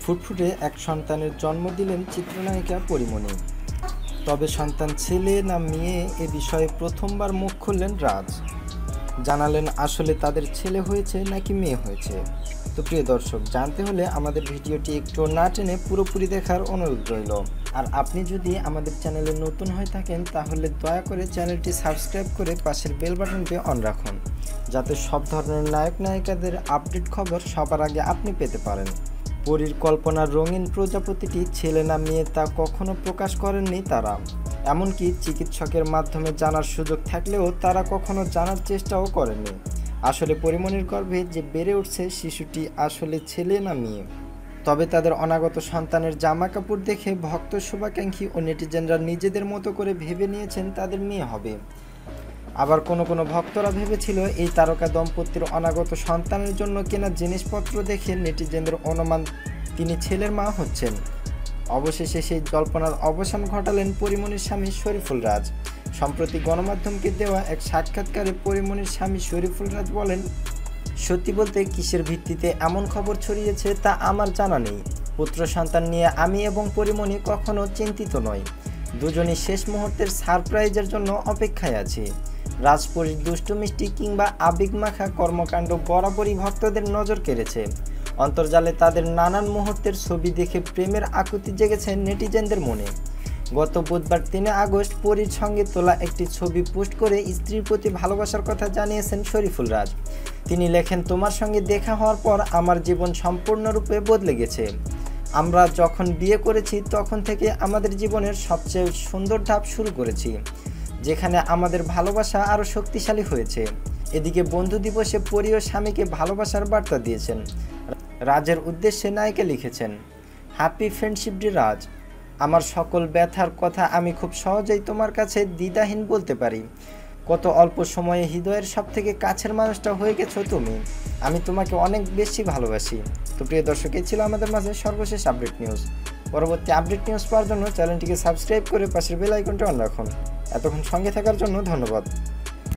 ফুটফুটে এক সন্তানের জন্ম দিলেন চিত্রনায়িকা পরীমনি। তবে সন্তান ছেলে না মেয়ে এ বিষয়ে প্রথমবার মুখ খুললেন রাজ। জানালেন আসলে তাদের ছেলে হয়েছে নাকি মেয়ে হয়েছে। তো প্রিয় দর্শক, জানতে হলে আমাদের ভিডিওটি একটু না টেনে পুরোপুরি দেখার অনুরোধ রইল। আর আপনি যদি আমাদের চ্যানেলে নতুন হয়ে থাকেন তাহলে দয়া করে চ্যানেলটি সাবস্ক্রাইব করে পাশের বেল বাটনটি অন রাখুন, যাতে সব ধরনের নায়ক নায়িকাদের আপডেট খবর সবার আগে আপনি পেতে পারেন। পরীর কল্পনার রঙিন প্রজাপতিটি ছেলে না মেয়ে তা কখনো প্রকাশ করেননি তারা। এমনকি চিকিৎসকের মাধ্যমে জানার সুযোগ থাকলেও তারা কখনো জানার চেষ্টাও করেনি আসলে পরীমনির গর্ভে যে বেড়ে উঠছে শিশুটি আসলে ছেলে না মেয়ে। তবে তাদের অনাগত সন্তানের জামা কাপড় দেখে ভক্ত শুভাকাঙ্ক্ষী ও নেটিজেনরা নিজেদের মতো করে ভেবে নিয়েছেন তাদের মেয়ে হবে। আবার কোনো ভক্তরা ভেবেছিল এই তারকা দম্পতির অনাগত সন্তানের জন্য কেনা জিনিসপত্র দেখে নেটিজেনদের অনুমান তিনি ছেলের মা হচ্ছেন। অবশেষে সেই জল্পনার অবসান ঘটালেন পরীমনির স্বামী শরীফুল রাজ। সম্প্রতি গণমাধ্যমকে দেওয়া এক সাক্ষাৎকারে পরীমনির স্বামী শরীফুল রাজ বলেন, সত্যি বলতে কিসের ভিত্তিতে এমন খবর ছড়িয়েছে তা আমার জানা নেই। পুত্র সন্তান নিয়ে আমি এবং পরীমনি কখনো চিন্তিত নই। দুজনই শেষ মুহূর্তের সারপ্রাইজের জন্য অপেক্ষায় আছি। রাজপরীর দুষ্টু মিষ্টি কিংবা আবেগমাখা কর্মকাণ্ড বরাবরই ভক্তদের নজর কেড়েছে। অন্তর্জালে তাদের নানান মুহূর্তের ছবি দেখে প্রেমের আকুতি জেগেছে নেটিজেনদের মনে। গত বুধবার ৩ আগস্ট পরীর সঙ্গে তোলা একটি ছবি পোস্ট করে স্ত্রীর প্রতি ভালোবাসার কথা জানিয়েছেন শরীফুল রাজ। তিনি লেখেন, তোমার সঙ্গে দেখা হওয়ার পর আমার জীবন সম্পূর্ণরূপে বদলে গেছে। আমরা যখন বিয়ে করেছি তখন থেকে আমাদের জীবনের সবচেয়ে সুন্দর ধাপ শুরু করেছি, যেখানে আমাদের ভালোবাসা আরও শক্তিশালী হয়েছে। এদিকে বন্ধু দিবসে পরী ও স্বামীকে ভালোবাসার বার্তা দিয়েছেন। রাজের উদ্দেশ্যে নায়িকা লিখেছেন, হ্যাপি ফ্রেন্ডশিপ ডে রাজ। আমার সকল ব্যথার কথা আমি খুব সহজেই তোমার কাছে দ্বিধাহীন বলতে পারি। কত অল্প সময়ে হৃদয়ের সবথেকে কাছের মানুষটা হয়ে গেছো তুমি। আমি তোমাকে অনেক বেশি ভালোবাসি। তো প্রিয় দর্শক, এই ছিল আমাদের মাঝে সর্বশেষ আপডেট নিউজ। পরবর্তী আপডেট নিউজ পাওয়ার জন্য চ্যানেলটিকে সাবস্ক্রাইব করে পাশের বেল আইকনটি অন রাখুন। এতক্ষণ সঙ্গে থাকার জন্য ধন্যবাদ।